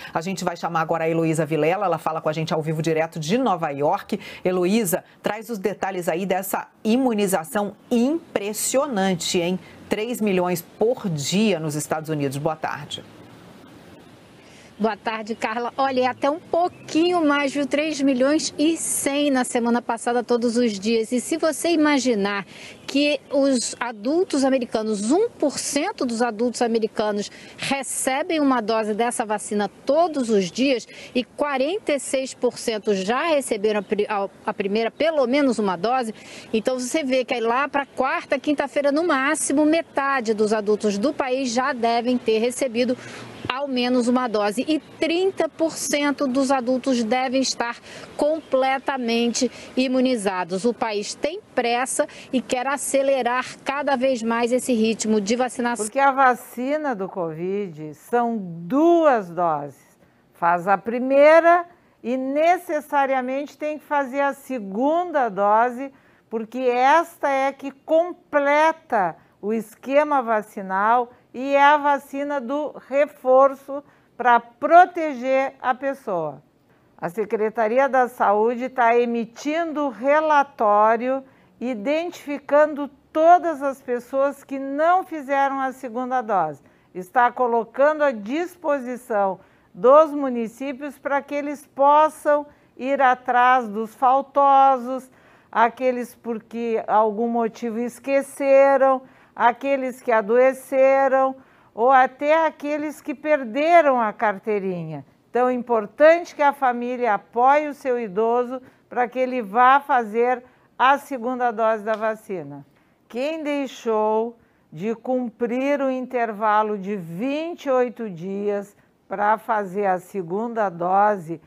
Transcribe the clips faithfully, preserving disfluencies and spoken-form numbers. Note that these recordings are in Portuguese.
A gente vai chamar agora a Heloísa Vilela, ela fala com a gente ao vivo direto de Nova York. Heloísa, traz os detalhes aí dessa imunização impressionante, hein? três milhões por dia nos Estados Unidos. Boa tarde. Boa tarde, Carla. Olha, é até um pouquinho mais, viu? três milhões e cem na semana passada, todos os dias. E se você imaginar que os adultos americanos, um por cento dos adultos americanos recebem uma dose dessa vacina todos os dias e quarenta e seis por cento já receberam a primeira, pelo menos uma dose, então você vê que aí lá para quarta, quinta-feira, no máximo, metade dos adultos do país já devem ter recebido ao menos uma dose e trinta por cento dos adultos devem estar completamente imunizados. O país tem pressa e quer acelerar cada vez mais esse ritmo de vacinação. Porque a vacina do Covid são duas doses. Faz a primeira e necessariamente tem que fazer a segunda dose, porque esta é que completa o esquema vacinal e é a vacina do reforço para proteger a pessoa. A Secretaria da Saúde está emitindo relatório identificando todas as pessoas que não fizeram a segunda dose. Está colocando à disposição dos municípios para que eles possam ir atrás dos faltosos, aqueles porque algum motivo esqueceram, aqueles que adoeceram ou até aqueles que perderam a carteirinha. Então é importante que a família apoie o seu idoso para que ele vá fazer a segunda dose da vacina. Quem deixou de cumprir o intervalo de vinte e oito dias para fazer a segunda dose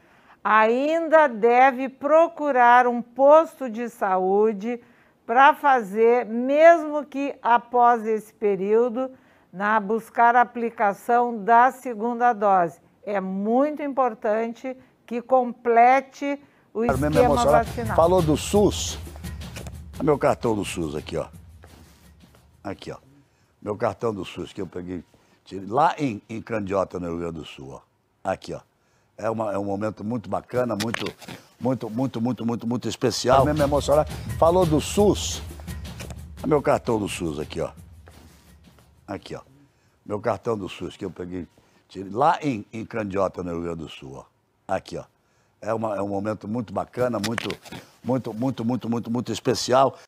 ainda deve procurar um posto de saúde para fazer, mesmo que após esse período, na buscar a aplicação da segunda dose. É muito importante que complete o esquema vacinal. Falou do SUS, meu cartão do SUS aqui, ó. Aqui, ó. Meu cartão do SUS que eu peguei lá em, em Candiota, no Rio Grande do Sul, ó. Aqui, ó. É, uma, é um momento muito bacana, muito, muito, muito, muito, muito, muito especial. Mesmo emocionar. Falou do SUS. Meu cartão do SUS aqui, ó. Aqui, ó. Meu cartão do SUS que eu peguei lá em, em Candiota, no Rio Grande do Sul, ó. Aqui, ó. É, uma, é um momento muito bacana, muito, muito, muito, muito, muito, muito especial.